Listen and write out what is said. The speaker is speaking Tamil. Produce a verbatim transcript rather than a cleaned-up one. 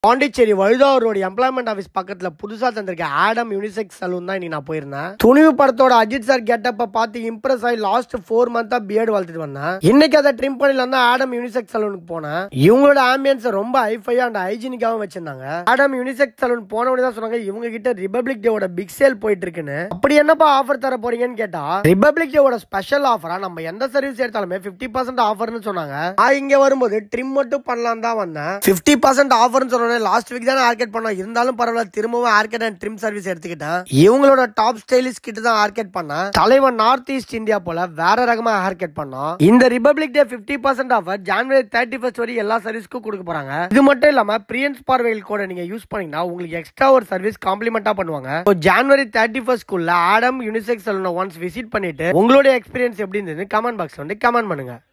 Pondicherry வழுதாவூரோட எம்ப்ளாய்மெண்ட் ஆஃபீஸ் பக்கத்துல புதுசா தந்திருக்க ஆடம் யூனிசெக்ஸ் சலூன் தான் இன்னைக்கு நான் போயிருந்தேன். துணிவு படத்தோட அஜித் சார் கெட்டப்ப பார்த்து இம்ப்ரெஸ் ஆகி லாஸ்ட் ஃபோர் மந்தா பியர்டு வளர்த்துட்டு வந்தேன். இன்னைக்கு அதை ட்ரிம் பண்ணல தான் ஆடம் யூனிசெக்ஸ் சலூனுக்கு போனேன். இவங்களோட ஆம்பியன்ஸ் ரொம்ப ஹைஃபையா அண்ட் ஹைஜீனிக்காவும் வச்சிருந்தாங்க. ஆடம் யூனிசெக்ஸ் சலூன் போன உடனே தான் சொன்னாங்க இவங்க கிட்ட ரிபப்ளிக் டேவோட பிக் சேல் போயிட்டு இருக்குன்னு. அப்படி என்னப்பா ஆஃபர் தர போறீங்கன்னு கேட்டா ரிபப்ளிக் டேவோட ஸ்பெஷல் ஆஃபரா நம்ம எந்த சர்வீஸ் எடுத்தாலுமே பிப்டி பர்சன்ட் ஆஃபர்னு சொன்னாங்க. நான் இங்க வரும்போது ட்ரிம் மட்டும் பண்ணலாம் தான் வந்தேன். பிப்டி பர்சன்ட் ஆஃபர்னு சொன்னோன்னே லாஸ்ட் வீக் தான் ஆர்கேட் பண்ணோம். இருந்தாலும் பரவாயில்ல, திரும்பவும் ஆர்கேட் அண்ட் ட்ரிம் சர்வீஸ் எடுத்துக்கிட்டேன். இவங்களோட டாப் ஸ்டைலிஸ்ட் கிட்ட தான் ஆர்கேட் பண்ணேன். தலைவன் நார்த் ஈஸ்ட் இந்தியா போல வேற ரகமா ஆர்கேட் பண்ணோம். இந்த republic day fifty percent offer ஜனவரி தேர்ட்டி ஃபர்ஸ்ட் வரை எல்லா சர்வீஸ்க்கும் கொடுக்க போறாங்க. இது மட்டும் இல்லாம பிரியன்ஸ் பார்வையில் கூட நீங்க யூஸ் பண்ணீங்கன்னா உங்களுக்கு எக்ஸ்ட்ரா ஒரு சர்வீஸ் காம்ப்ளிமெண்டா பண்ணுவாங்க. ஜனவரி தேர்ட்டி ஃபர்ஸ்ட் குள்ள ஆடம் யூனிசெக்ஸ் சலூனை ஒன்ஸ் விசிட் பண்ணிட்டு உங்களோட எக்ஸ்பீரியன்ஸ் எப்படி இருந்தது கமெண்ட் பாக்ஸ் வந்து கமெண்ட் பண்ணுங்க.